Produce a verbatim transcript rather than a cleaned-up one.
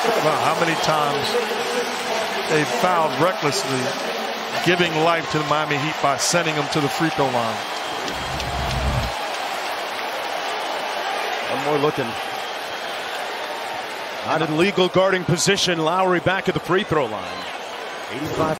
Wow, how many times they fouled recklessly, giving life to the Miami Heat by sending them to the free throw line. One more looking. Not in legal guarding position. Lowry back at the free throw line. eighty-five